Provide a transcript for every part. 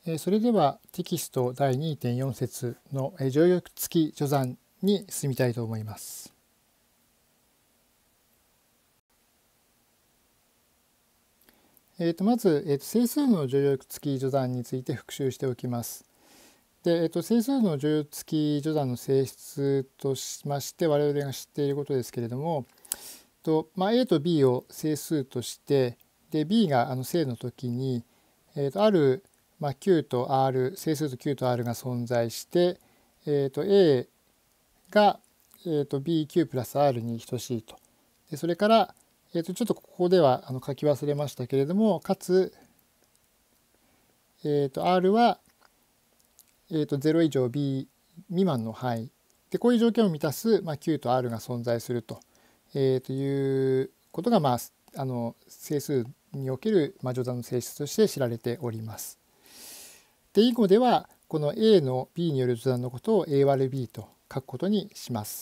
それではテキスト第 2.4 節の常用付き序算に進みたいと思います。まず、整数の常用付き序算について復習しておきます。で、整数の常用付き序算の性質としまして我々が知っていることですけれども、A と B を整数として、で B が正の時に、ある、Q と R、整数と Q と R が存在して、A が、BQ プラス R に等しいと。でそれから、ちょっとここでは書き忘れましたけれども、かつ、R は、0以上 B 未満の範囲で、こういう条件を満たす、Q と R が存在すると、いうことが、整数における、序算の性質として知られております。で以後ではこの A の B による序算のことを A 割る B と書くことにします。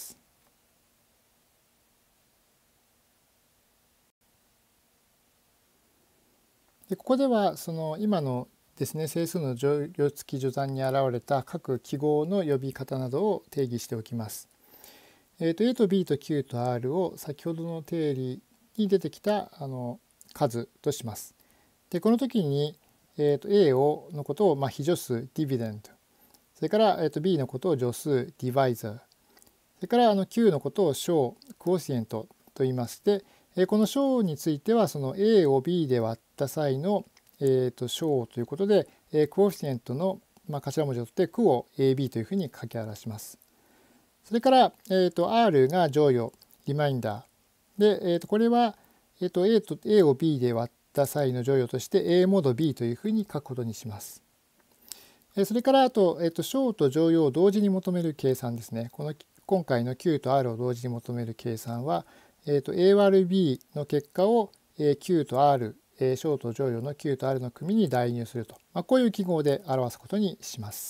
でここではその今のですね、整数の常用付き序算に現れた各記号の呼び方などを定義しておきます。A と B と Q と R を先ほどの定理に出てきた数とします。でこの時に、A のことを非助数 dividend、 それから、B のことを助数 divisor、 それからQ のことを小 quotient と言いまして、この小についてはその A を B で割った際の小ということで、quotient の頭文字を取って区を AB というふうに書き表します。それから、R が乗与リマインダーで、これは、A を B で割った際の乗与として A モード B というふうに書くことにします。それからあと、小と乗与を同時に求める計算ですね。今回の Q と R を同時に求める計算は、A 割る B の結果を Q と R、小と乗与の Q と R の組に代入すると、こういう記号で表すことにします。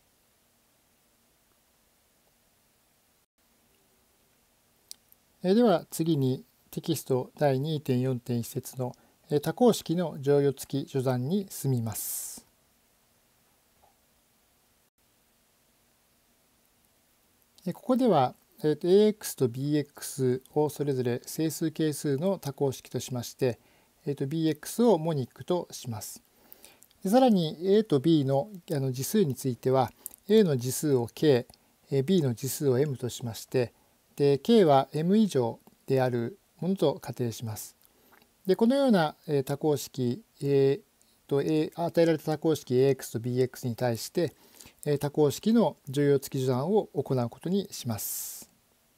では次にテキスト第 2.4.1 節の多項式の常用付き序算に進みます。ここではAX と BX をそれぞれ整数係数の多項式としまして、BX をモニックとします。さらに A と B の次数については A の次数を K、B の次数を M としまして、で K は M 以上であるものと仮定します。でこのような多項式、与えられた多項式 AX と BX に対して多項式の常用付き序算を行うことにします。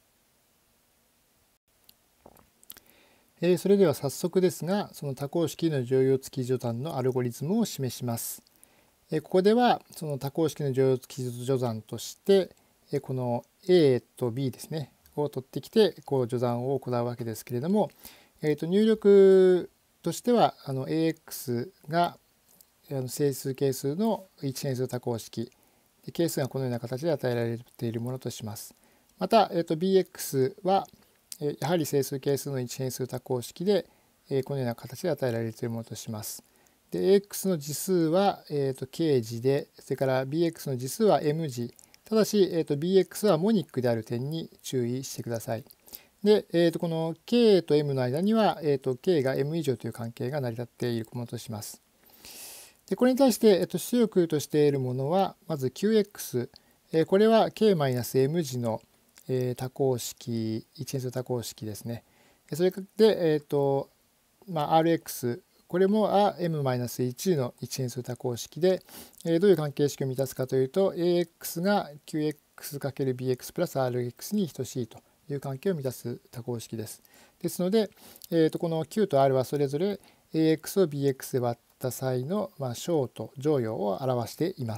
それでは早速ですが、その多項式の常用付き序算のアルゴリズムを示します。ここではその多項式の常用付き序算としてこの A と B ですねを取ってきて序算を行うわけですけれども、入力としてはAX が整数係数の一変数多項式、係数がこのような形で与えられているものとします。また、BX はやはり整数係数の一変数多項式でこのような形で与えられているものとします。で AX の次数はK 次で、それから BX の次数は M 次、ただしBX はモニックである点に注意してください。で、この K と M の間には、K が M 以上という関係が成り立っているものとします。でこれに対して、出力としているものはまず QX、これは K-M 次の多項式、一変数多項式ですね。それで、RX、これも M-1 の一変数多項式で、どういう関係式を満たすかというと AX が QX×BX プラス RX に等しいという関係を満たす多項式です。ですので、この Q と R はそれぞれ AX を BX で割った際の小と乗与を表しています。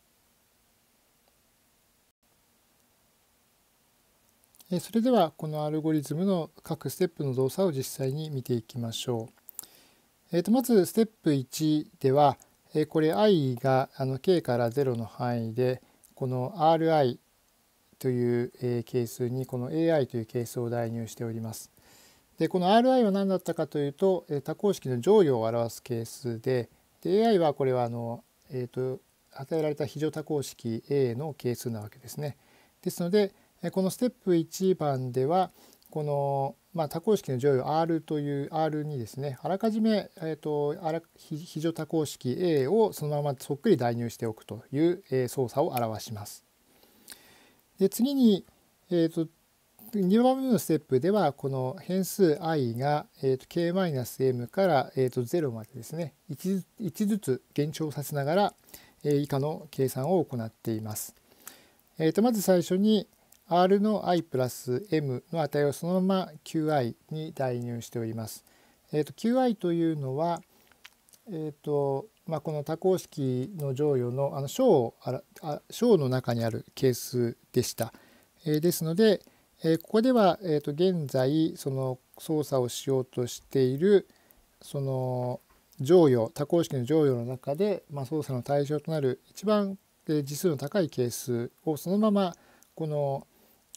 それではこのアルゴリズムの各ステップの動作を実際に見ていきましょう。まずステップ1ではこれ i がk から0の範囲でこの ri という係数にこの ai という係数を代入しております。でこの ri は何だったかというと多項式の乗与を表す係数で、ai はこれは与えられた非常多項式 A の係数なわけですね。ですのでこのステップ1番ではこの、多項式の乗与 R という R にですねあらかじめ、非常多項式 A をそのままそっくり代入しておくという、操作を表します。で次に、2番目のステップではこの変数 i が、k-m から、0までですね 1ずつ減少させながら、以下の計算を行っています。まず最初に r の i プラス m の値をそのまま qi に代入しております。qi というのは、この多項式の乗与の小の中にある係数でした。ですので、ここでは、現在その操作をしようとしているその乗与多項式の乗与の中で、操作の対象となる一番次数の高い係数をそのままこの、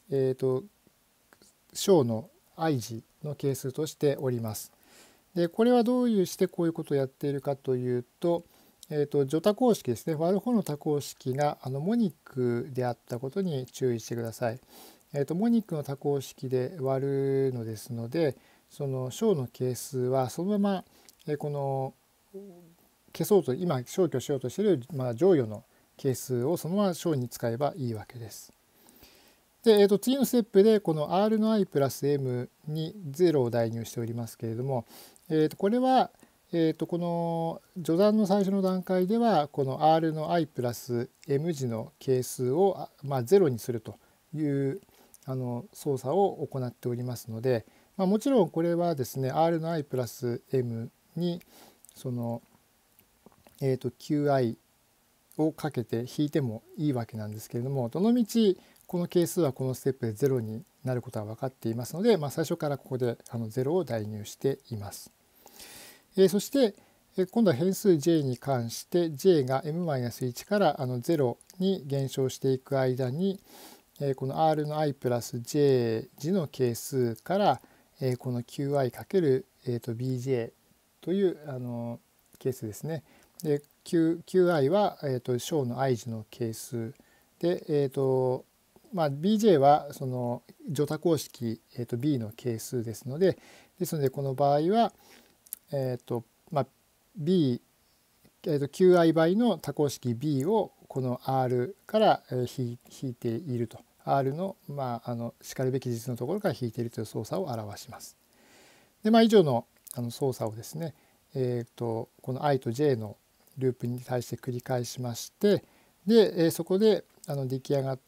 小の i 次の係数としております。でこれはどういうしてこういうことをやっているかというと、除多項式ですね割る方の多項式がモニックであったことに注意してください。モニックの多項式で割るのですのでその小の係数はそのまま、この消そうと今消去しようとしている、乗与の係数をそのまま小に使えばいいわけです。で、次のステップでこの r の i プラス m に0を代入しておりますけれども、これは、この序算の最初の段階ではこの r の i プラス m 次の係数を、0にするという操作を行っておりますので、もちろんこれはですね r の i プラス m にその、qi をかけて引いてもいいわけなんですけれども、どのみちこの係数はこのステップで0になることは分かっていますので、最初からここで0を代入しています。そして今度は変数 j に関して j が m-1 から0に減少していく間にこの r の i プラス j 次の係数からこの qi×bj という係数ですね。で qi は小の i 次の係数で、bj はその除多項式、b の係数ですのでこの場合はb qi 倍の多項式 b をこの r から引いていると r のしかるべき実のところから引いているという操作を表します。で以上の操作をですねこの i と j のループに対して繰り返しましてでそこで出来上がった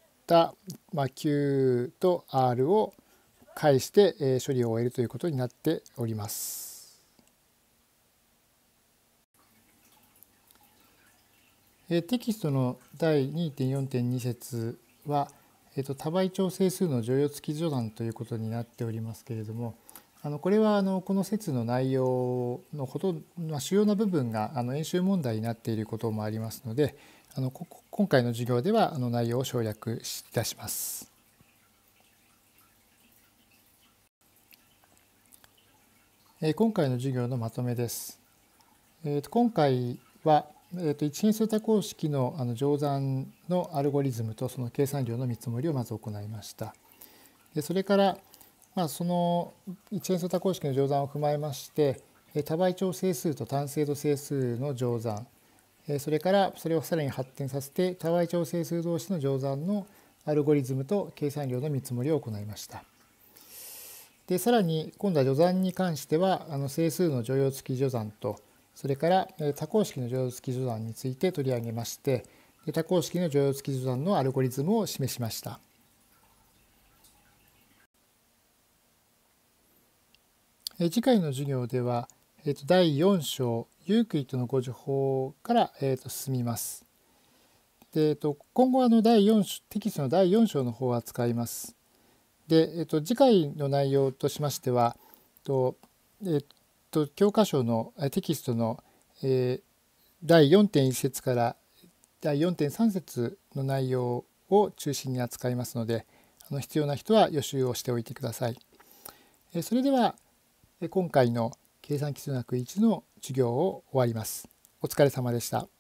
、q と r を返して処理を終えるということになっております。テキストの第 2.4.2 節は多倍調整数の乗与付き序断ということになっておりますけれどもこれはこの節の内容の主要な部分が演習問題になっていることもありますので今回の授業では内容を省略いたします。今回の授業のまとめです。今回は一変数多項式の乗算のアルゴリズムとその計算量の見積もりをまず行いました。でそれからその一変数多項式の乗算を踏まえまして多倍調整数と単精度整数の乗算それからそれをさらに発展させて多倍調整数同士の乗算のアルゴリズムと計算量の見積もりを行いました。でさらに今度は序算に関しては整数の乗用付き序算とそれから多項式の乗用付き序算について取り上げまして多項式の乗用付き序算のアルゴリズムを示しました。次回の授業では第4章ユークリッドの誤助法から進みます。で今後はテキストの第4章の方を扱います。で次回の内容としましては教科書のテキストの第 4.1 節から第 4.3 節の内容を中心に扱いますので必要な人は予習をしておいてください。それでは今回の計算基礎学1の授業を終わります。お疲れ様でした。